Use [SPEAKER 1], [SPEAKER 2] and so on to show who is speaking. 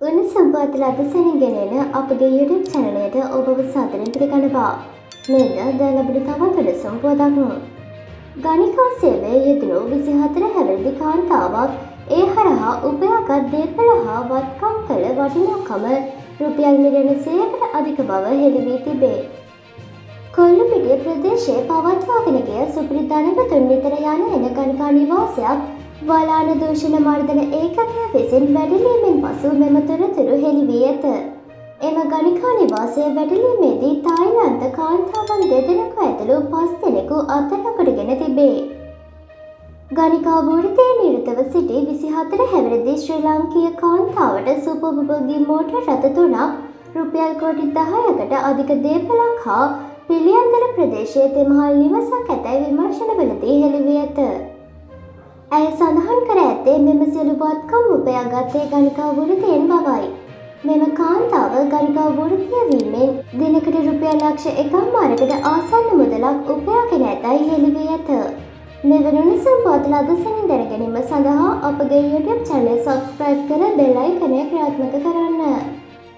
[SPEAKER 1] උණුසුම් පුවත් ලදසනින් ගෙනෙන අපගේ YouTube channel එකට ඔබව සාදරයෙන් පිළිගන්නවා. මෙන්න දැන් අපිට තවත් උණුසුම් පුවතක්. ගණිකා සේවයේ යෙදුණු 24 හැවිරිදි කාන්තාවක් ඒ හරහා උපයාගත් දේපල හා වත්කම් කළ වටිනාකම රුපියල් මිලියන 100කට අධික බව හෙළි වී තිබේ. කොල්ලුපිටිය ප්‍රදේශයේ පවත්වාගෙන ගිය සුපිරි ධනවතුන් නිතර යන එන ගණිකා නිවාසයක් වලාන දූෂණ මර්දන ඒකකය විසින් වැඩිලීමෙන් පසු මෙම තොරතුරු හෙළි වී ඇත. එම ගණිකා නිවාසය වැඩිලීමේදී තායිලන්ත කාන්තාවන් දෙදෙනෙකු ඇතුළු 5 දෙනෙකු අත්අඩංගුවටගෙන තිබේ. ගණිකා වෘත්තියේ නිරතව සිටි 24 හැවිරිදි ශ්‍රී ලාංකීය කාන්තාවට සුපෝපභෝගී මෝටර් රථ 3ක් රුපියල් කෝටි 10කට අධික දේපලක් හා පිළියන්දල ප්‍රදේශයේ තෙමහල් නිවසක් ඇතැයි විමර්ශනවලදී හෙළි වී ඇත. ඇය සඳහන් කර ඇත්තේ මෙම සියලු වත්කම් උපයාගත්තේ ගණිකා වෘත්තියෙන් බවයි. මෙම කාන්තාව ගණිකා වෘත්තිය වීමෙන් දිනකට රුපියල් ලක්ෂ 1.5කට ආසන්න මුදලක් උපයාගෙන ඇතැයි හෙළි වී ඇත. මෙවැනි උණුසුම් පුවත් ලදසනින් දැන ගැනීම සඳහා අපගේ YouTube channel subscribe කර bell icon එක ක්‍රියාත්මක කරන්න.